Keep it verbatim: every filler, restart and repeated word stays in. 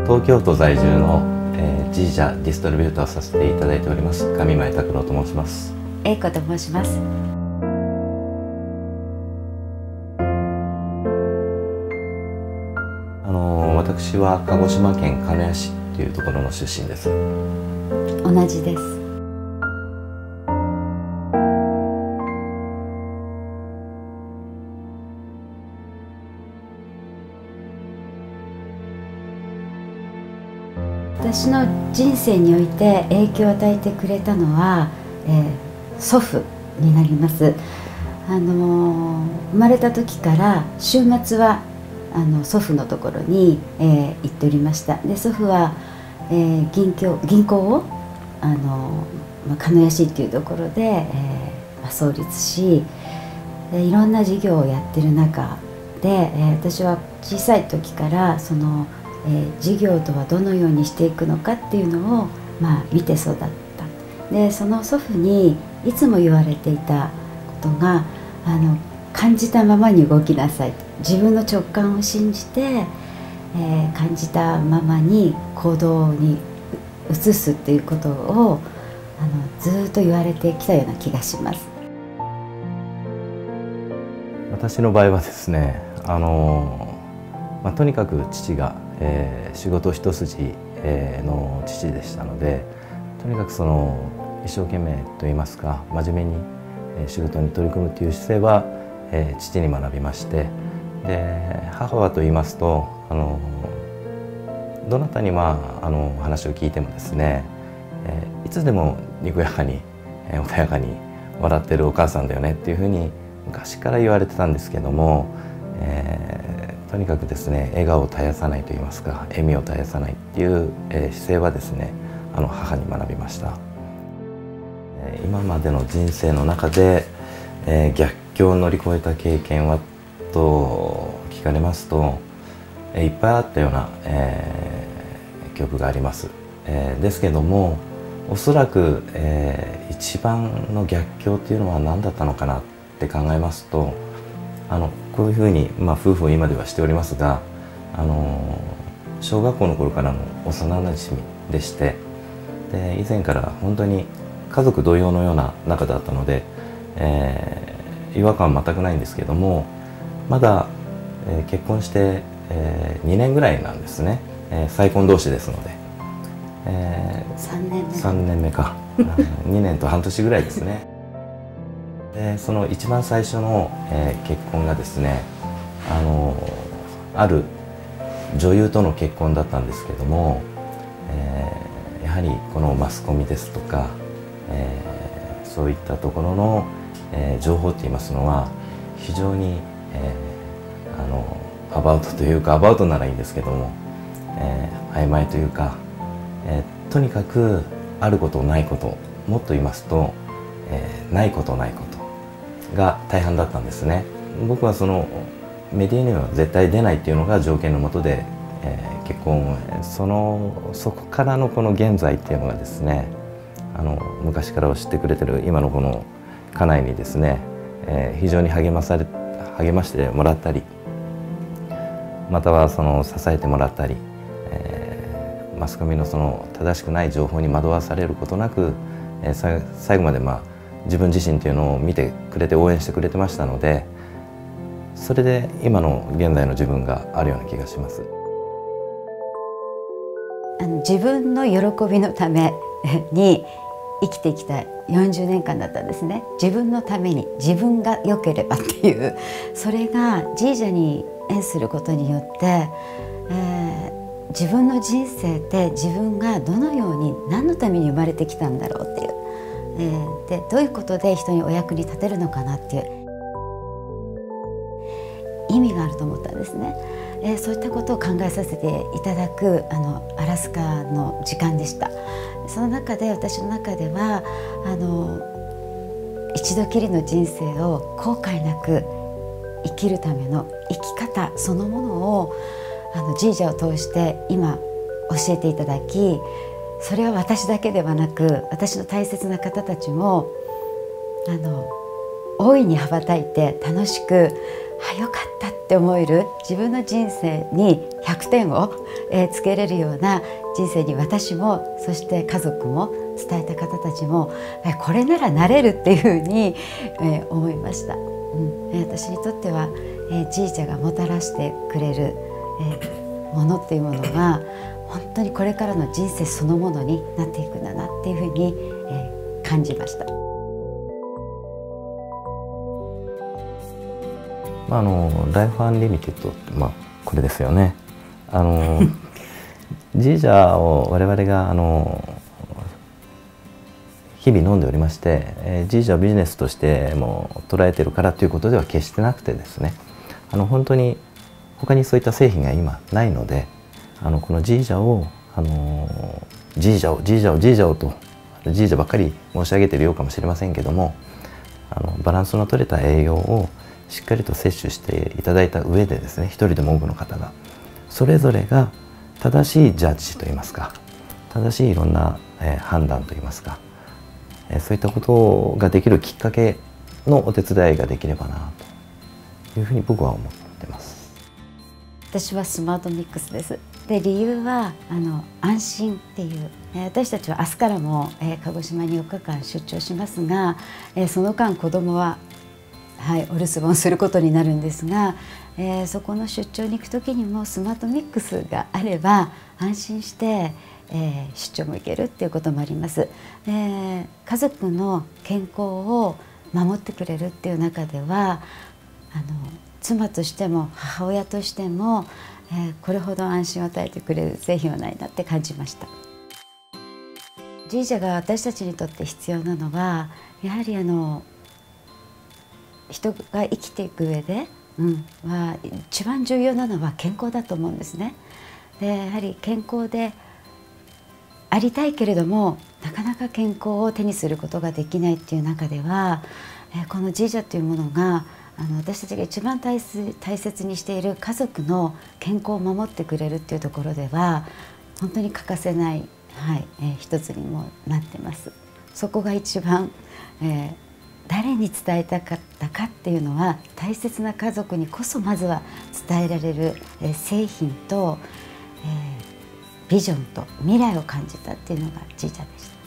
東京都在住の、えー、ジージャディストリビューターをさせていただいております上前拓郎と申します。 英子と申します。 あのー、私は鹿児島県鹿屋市というところの出身です。 同じです。私の人生において影響を与えてくれたのは、えー、祖父になります。あのー、生まれた時から週末はあの祖父のところに、えー、行っておりました。で祖父は、えー、銀行、銀行をあのーまあ、鹿屋市っていうところで、えーまあ、創立し、でいろんな事業をやってる中で、えー、私は小さい時からそのえー、事業とはどのようにしていくのかっていうのを、まあ、見て育った。でその祖父にいつも言われていたことがあの感じたままに動きなさい、自分の直感を信じて、えー、感じたままに行動に移すっていうことをあのずっと言われてきたような気がします。 私の場合はですね、あのまあ、とにかく父がえー、仕事一筋、えー、の父でしたので、とにかくその一生懸命といいますか真面目に、えー、仕事に取り組むという姿勢は、えー、父に学びまして、で母はと言いますとあのどなたに、まあ、あの話を聞いてもですね、えー、いつでもにこやかに、えー、穏やかに笑ってるお母さんだよねっていうふうに昔から言われてたんですけども、えーとにかくですね笑顔を絶やさないといいますか笑みを絶やさないっていう、えー、姿勢はですねあの母に学びました。えー、今までの人生の中で、えー、逆境を乗り越えた経験はと聞かれますと、えー、いっぱいあったような、えー、記憶があります。えー、ですけどもおそらく、えー、一番の逆境っていうのは何だったのかなって考えますと、あのこういうふうに、まあ、夫婦を今ではしておりますが、あの小学校の頃からの幼なじみでして、で以前から本当に家族同様のような仲だったので、えー、違和感は全くないんですけども、まだ、えー、結婚して、えー、にねんぐらいなんですね、えー、再婚同士ですので、 えー、さんねんめさんねんめかにねんと半年ぐらいですね。でその一番最初の、えー、結婚がですね、あのある女優との結婚だったんですけども、えー、やはりこのマスコミですとか、えー、そういったところの、えー、情報っていいますのは非常に、えー、あのアバウトというかアバウトならいいんですけども、えー、曖昧というか、えー、とにかくあることないこと、もっと言いますと、えー、ないことないことが大半だったんですね。僕はそのメディアには絶対出ないっていうのが条件のもとで、えー、結婚をそのそこからのこの現在っていうのがですね、あの昔から知ってくれてる今のこの家内にですね、えー、非常に励まされ励ましてもらったり、またはその支えてもらったり、えー、マスコミのその正しくない情報に惑わされることなく、えー、最後までまあ自分自身というのを見てくれて応援してくれてましたので、それで今の現在の自分があるような気がします。 あの自分の喜びのために生きてきたよんじゅうねんかんだったんですね。自分のために自分が良ければっていう、それがジージャに縁することによって、えー、自分の人生って自分がどのように何のために生まれてきたんだろうっていう。えー、でどういうことで人にお役に立てるのかなっていう意味があると思ったんですね。えー、そういったことを考えさせていただくあのアラスカの時間でした。その中で私の中ではあの一度きりの人生を後悔なく生きるための生き方そのものをあのジージャを通して今教えていただき、それは私だけではなく私の大切な方たちもあの大いに羽ばたいて楽しくあ、よかったって思える、自分の人生にひゃくてんを、えー、つけれるような人生に私も、そして家族も、伝えた方たちも、えー、これならなれるっていうふうに、えー、思いました。うん、えー、私にとっては、えー、じいちゃんがもたらしてくれる、えー、ものっていうものが本当にこれからの人生そのものになっていくんだなっていうふうに、えー、感じました。 あのライフアンリミテッドって、まあ、これですよね。あのジージャーを我々があの日々飲んでおりまして、えー、ジージャーをビジネスとしても捉えてるからということでは決してなくてですね、あの本当に他にそういった製品が今ないので、あのこのジージャーをあのジージャーをジージャーをジージャーをとジージャーばっかり申し上げてるようかもしれませんけども、あのバランスの取れた栄養をしっかりと摂取していただいた上でですね、一人でも多くの方がそれぞれが正しいジャッジといいますか、正しいいろんな、えー、判断といいますか、えー、そういったことができるきっかけのお手伝いができればなというふうに僕は思ってます。 私はスマートミックスです。で、理由はあの安心っていう、えー、私たちは明日からも、えー、鹿児島によっかかん出張しますが、えー、その間子供ははい、お留守番することになるんですが、えー、そこの出張に行く時にもスマートミックスがあれば安心して、えー、出張も行けるっていうこともあります。えー、家族の健康を守ってくれるっていう中では、あの妻としても母親としても、えー、これほど安心を与えてくれる製品はないなって感じました。ジージャが私たちにとって必要なのは、やはりあの人が生きていく上で、うん、は一番重要なのは健康だと思うんですね。で、やはり健康でありたいけれどもなかなか健康を手にすることができないっていう中では、えこのジージャというものがあの私たちが一番大切、大切にしている家族の健康を守ってくれるっていうところでは本当に欠かせない、はいえー、一つにもなってます。そこが一番、えー誰に伝えたかったかっていうのは、大切な家族にこそまずは伝えられる、えー、製品と、えー、ビジョンと未来を感じたっていうのがジージャでした。